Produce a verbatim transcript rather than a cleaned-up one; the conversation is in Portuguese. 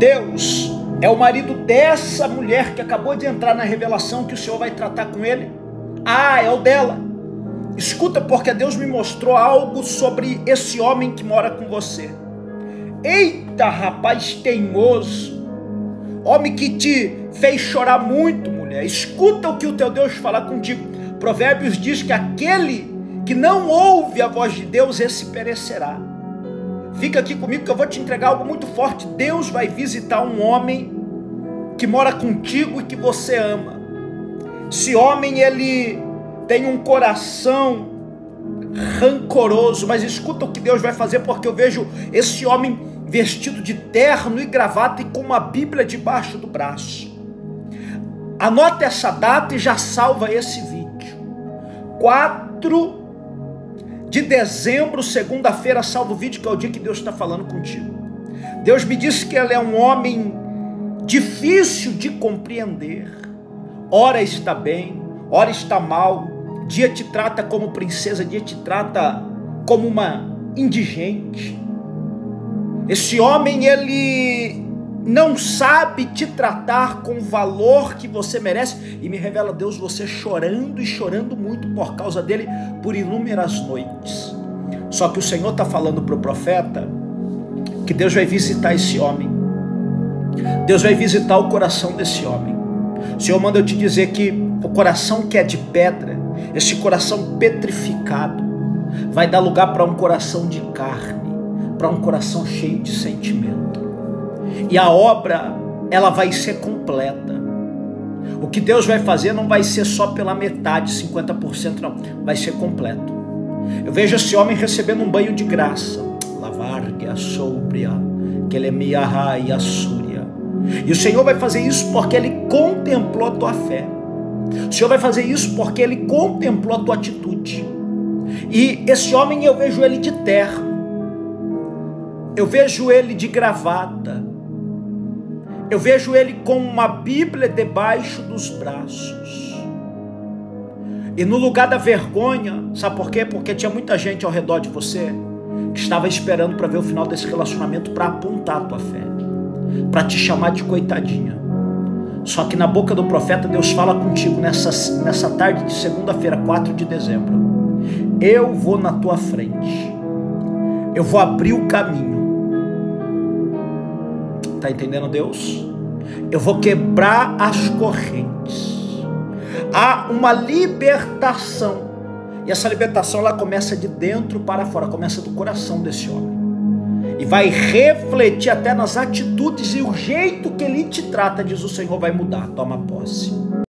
Deus é o marido dessa mulher que acabou de entrar na revelação que o Senhor vai tratar com ele? Ah, é o dela. Escuta, porque Deus me mostrou algo sobre esse homem que mora com você. Eita, rapaz teimoso, homem que te fez chorar muito, mulher. Escuta o que o teu Deus fala contigo. Provérbios diz que aquele que não ouve a voz de Deus, esse perecerá. Fica aqui comigo que eu vou te entregar algo muito forte. Deus vai visitar um homem que mora contigo e que você ama. Esse homem, ele tem um coração rancoroso, mas escuta o que Deus vai fazer, porque eu vejo esse homem vestido de terno e gravata e com uma Bíblia debaixo do braço. Anota essa data e já salva esse vídeo. quatro de dezembro, segunda-feira, salva o vídeo, que é o dia que Deus está falando contigo. Deus me disse que ele é um homem difícil de compreender. Ora está bem, ora está mal. Dia te trata como princesa, dia te trata como uma indigente. Esse homem, ele não sabe te tratar com o valor que você merece. E me revela Deus, você chorando e chorando muito por causa dele, por inúmeras noites. Só que o Senhor está falando para o profeta que Deus vai visitar esse homem. Deus vai visitar o coração desse homem. O Senhor manda eu te dizer que o coração que é de pedra, esse coração petrificado, vai dar lugar para um coração de carne, para um coração cheio de sentimento. E a obra, ela vai ser completa. O que Deus vai fazer não vai ser só pela metade, cinquenta por cento não, vai ser completo. Eu vejo esse homem recebendo um banho de graça. Lavargue a sobria, que ele me arra e a súria. E o Senhor vai fazer isso porque ele contemplou a tua fé. O Senhor vai fazer isso porque ele contemplou a tua atitude. E esse homem, eu vejo ele de terno, eu vejo ele de gravata, eu vejo ele com uma Bíblia debaixo dos braços. E no lugar da vergonha, sabe por quê? Porque tinha muita gente ao redor de você que estava esperando para ver o final desse relacionamento, para apontar a tua fé, para te chamar de coitadinha. Só que na boca do profeta, Deus fala contigo nessa, nessa tarde de segunda-feira, quatro de dezembro. Eu vou na tua frente, eu vou abrir o caminho. Está entendendo, Deus? Eu vou quebrar as correntes. Há uma libertação. E essa libertação, ela começa de dentro para fora, começa do coração desse homem. E vai refletir até nas atitudes, e o jeito que ele te trata, diz o Senhor, vai mudar. Toma posse.